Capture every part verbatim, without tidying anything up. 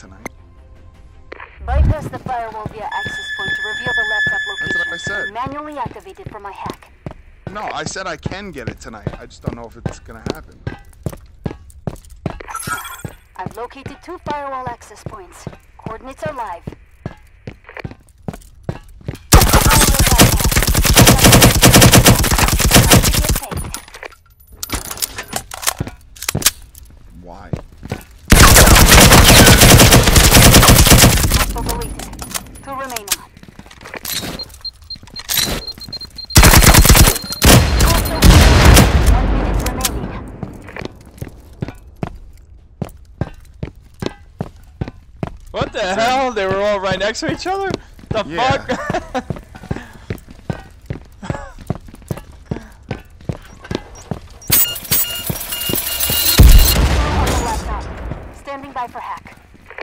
tonight. Bypass the firewall via access point to reveal the laptop location. That's what I said. Manually activate it for my hack. No, I said I can get it tonight. I just don't know if it's gonna happen. I've located two firewall access points. Coordinates are live. Why? Hostile deleted. Two remain on. One minute remaining. What the hell? They were all right next to each other? The Yeah. fuck? On the laptop. Standing by for hack.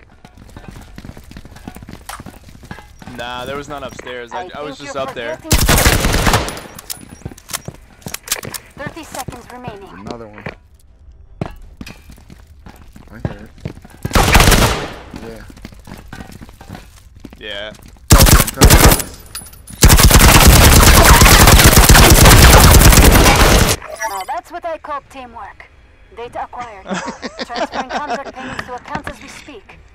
Nah, there was none upstairs. I, I was think just you're up there. forgetting- Thirty seconds remaining. Another one. I hear it. Yeah. Yeah. Now that's what I call teamwork. Data acquired. Transferring contract payments to accounts as we speak.